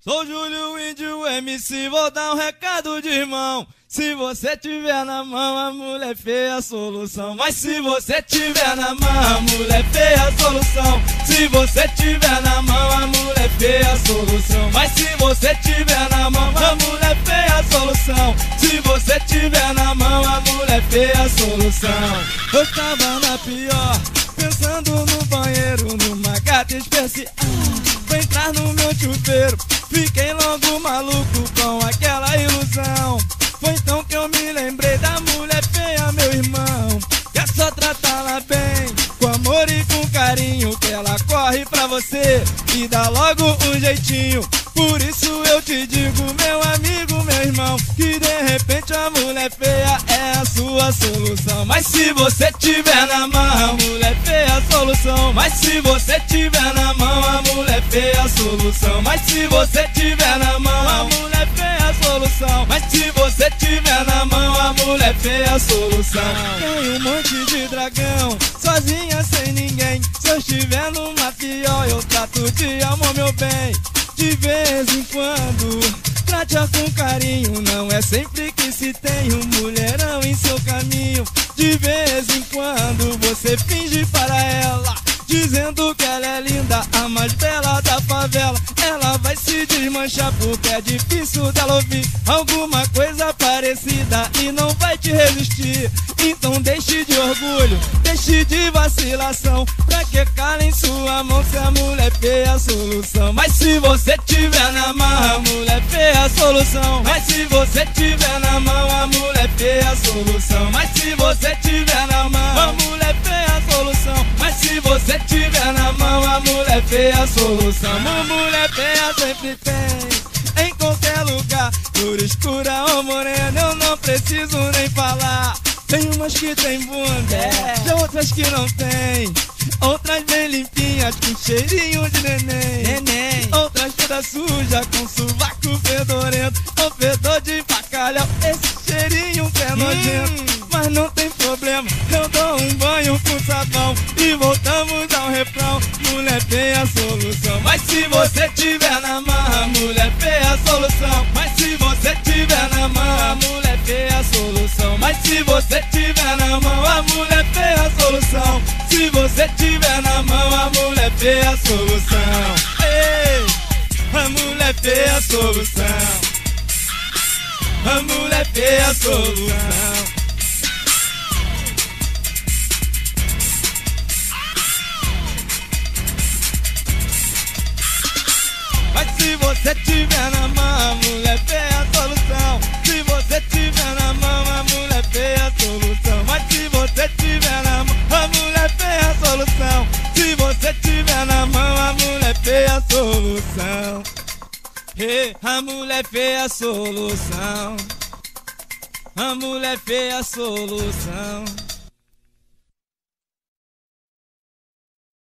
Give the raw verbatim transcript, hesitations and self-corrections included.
Sou Júlio Índio M C, vou dar um recado de irmão. Se você tiver na mão a mulher feia, a solução. Mas se você tiver na mão a mulher feia, a solução. Se você tiver na mão a mulher feia, a solução. Mas se você tiver na mão a mulher feia, a solução. Se você tiver na mão a mulher feia, a solução. Eu tava na pior, pensando no banheiro, numa gata especial. Vou entrar no meu chuveiro, fiquei logo maluco com aquela ilusão. Foi então que eu me lembrei da mulher feia, meu irmão. Que é só tratá-la bem, com amor e com carinho, que ela corre pra você e dá logo um jeitinho. Por isso eu te digo, meu amigo, meu irmão, que de repente a mulher feia é a sua solução. Mas se você tiver na mão a mulher feia, a solução. Mas se você tiver na mão a mulher feia, a solução. Mas se você tiver na mão a mulher feia, a solução. Mas se você tiver na mão a mulher feia, a solução. Tem um monte de dragão, sozinha sem ninguém. Se eu estiver numa pior, eu trato de amor, meu bem. De vez em quando, trate-a com carinho. Não é sempre que se tem um mulherão em seu caminho. De vez em quando você finge para ela, dizendo que ela é linda, a mais bela da favela. Ela vai se desmanchar porque é difícil dela ouvir alguma coisa parecida e não vai te resistir. Então deixe de orgulho, deixe de vacilação. Pra que cala em sua mão se a mulher feia é a solução? Mas se você tiver na mão a mulher feia é a solução. Mas se você tiver na mão a mulher feia é a solução. Mas se você tiver na mão a mulher feia é a solução. Mas se você tiver na mão a mulher feia é a solução. Uma mulher feia sempre tem, em qualquer lugar, por escura ou morena, eu não preciso nem falar. Tem umas que tem bunda, é. Já outras que não tem. Outras bem limpinhas, com cheirinho de neném, neném. Outras toda suja, com sovaco fedorento, ou fedor de bacalhau, esse cheirinho que é nojento. Hum. Mas não tem problema, eu dou um banho com sabão e voltamos ao refrão. Mulher feia a solução. Mas se você tiver na mão a mulher feia a solução. Mas se você tiver na mão a mulher feia a solução. Mas se você tiver na mão a mulher feia a solução. Se você tiver na mão a mulher feia a solução. Ei, a mulher feia a solução. A mulher feia a solução. Mas se você tiver na mão a mulher feia a solução. Se você tiver na mão a mulher feia a solução. Mas se você tiver na mão a mulher feia a solução. Se você tiver na mão a mulher feia a solução. Hey, a mulher feia a solução. A mulher feia a solução.